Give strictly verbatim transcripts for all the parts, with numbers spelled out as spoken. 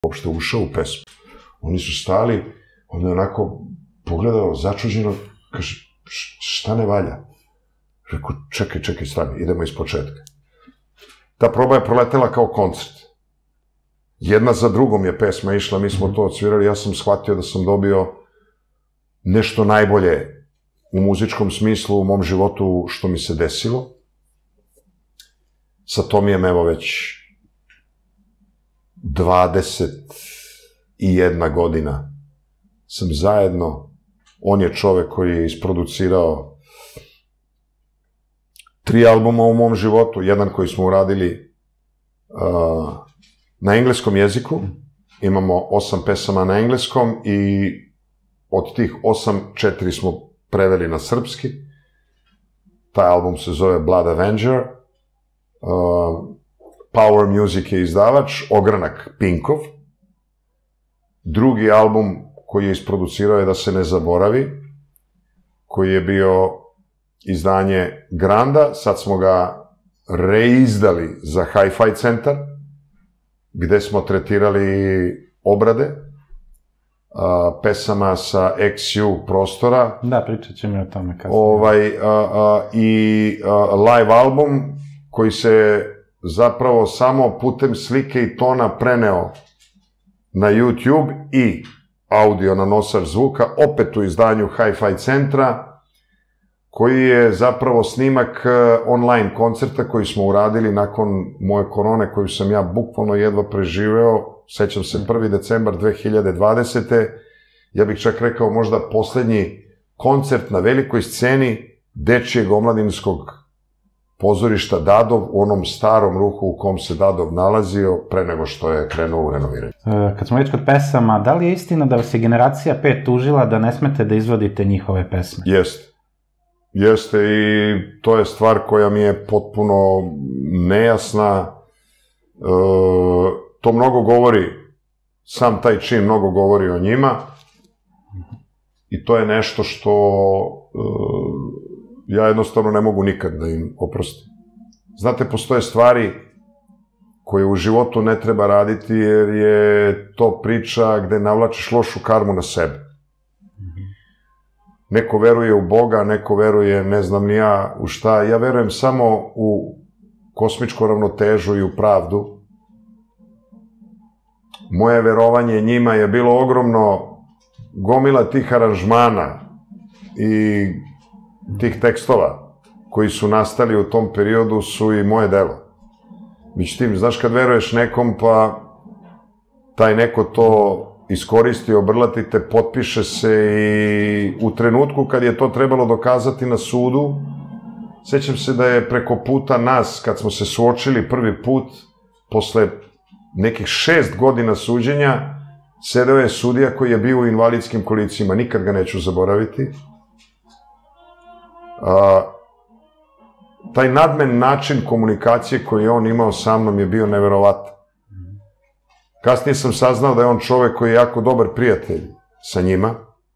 uopšte ušao u pesmu. Oni su stali, onda je onako pogledao začuđeno, kaže, šta ne valja? Rekao, čekaj, čekaj, stani, idemo iz početka. Ta proba je proletela kao koncert. Jedna za drugom je pesma išla, mi smo to odsvirali, ja sam shvatio da sam dobio nešto najbolje u muzičkom smislu u mom životu što mi se desilo. Sa Tomijem evo već dvadeset jedna godina sam zajedno. On je čovek koji je isproducirao tri albuma u mom životu, jedan koji smo uradili uh, na engleskom jeziku, imamo osam pesama na engleskom i od tih osam, četiri smo preveli na srpski. Taj album se zove Blood Avenger, uh, Power Music je izdavač, ogranak Pinkov. Drugi album koji je isproducirao je Da se ne zaboravi, koji je bio izdanje Granda, sad smo ga reizdali za Hi-Fi centar, gde smo tretirali obrade a, pesama sa X U prostora. Da, pričat ćemo i o tome kasnije. Ovaj, a, a, i a, live album koji se zapravo samo putem slike i tona preneo na YouTube i audio na nosač zvuka, opet u izdanju Hi-Fi centra, koji je zapravo snimak online koncerta koji smo uradili nakon moje korone, koju sam ja bukvalno jedva preživeo, sećam se prvi decembar dve hiljade dvadesete. Ja bih čak rekao možda poslednji koncert na velikoj sceni dečijeg omladinskog pozorišta Dadov, u onom starom ruhu u kom se Dadov nalazio pre nego što je krenuo u renoviranje. Kad smo već kod pesama, da li je istina da vas je generacija pet tužila da ne smete da izvodite njihove pesme? Jeste. Jeste i to je stvar koja mi je potpuno nejasna. E, to mnogo govori, sam taj čin mnogo govori o njima i to je nešto što e, ja jednostavno ne mogu nikad da im oprostim. Znate, postoje stvari koje u životu ne treba raditi jer je to priča gde navlačiš lošu karmu na sebe. Neko veruje u Boga, neko veruje, ne znam ni ja u šta. Ja verujem samo u kosmičku ravnotežu i u pravdu. Moje verovanje njima je bilo ogromno, gomila tih aranžmana i tih tekstova koji su nastali u tom periodu su i moje delo. Međutim, znaš, kad veruješ nekom, pa taj neko to iskoristi, obrlati te, potpiše se i u trenutku kad je to trebalo dokazati na sudu, sećam se da je preko puta nas, kad smo se suočili prvi put, posle nekih šest godina suđenja, sedeo je sudija koji je bio u invalidskim kolicima, nikad ga neću zaboraviti. A, taj nadmen način komunikacije koji je on imao sa mnom je bio neverovatan. Kasnije sam saznao da je on čovek koji je jako dobar prijatelj sa njima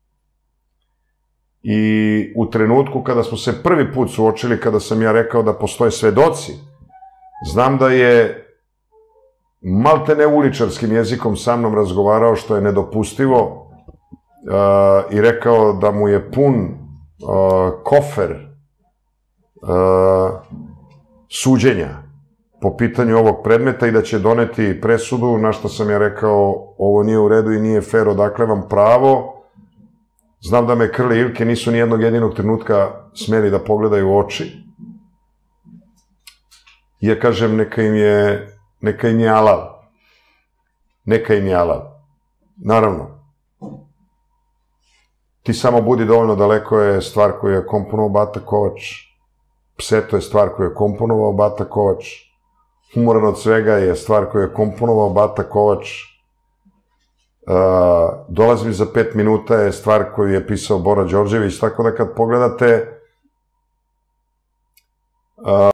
i u trenutku kada smo se prvi put suočili, kada sam ja rekao da postoje svedoci, znam da je maltene uličarskim jezikom sa mnom razgovarao, što je nedopustivo, uh, i rekao da mu je pun uh, kofer uh, suđenja po pitanju ovog predmeta i da će doneti presudu, na što sam ja rekao, ovo nije u redu i nije fair, odakle vam pravo. Znam da me Krle i Ilke nisu ni jednog jedinog trenutka smeli da pogledaju u oči. I ja kažem, neka im je, neka im je alal. Neka im je alal. Naravno, Ti samo budi dovoljno daleko je stvar koju je komponovao Bata Kovač. Pseto je stvar koju je komponovao Bata Kovač. Umoran od svega je stvar koju je komponovao Bata Kovač. Uh, Dolazim za pet minuta je stvar koju je pisao Bora Đorđević, tako da kad pogledate uh,